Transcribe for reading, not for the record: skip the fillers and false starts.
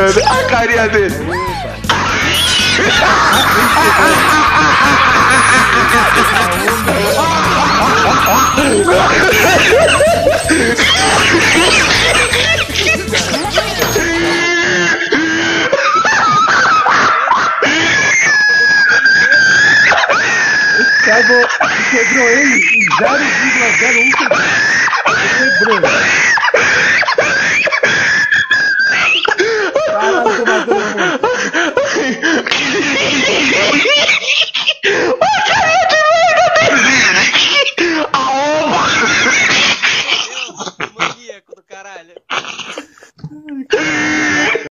mano. A carinha dele. Quebrou ele em 0,01 segundo. Quebrou.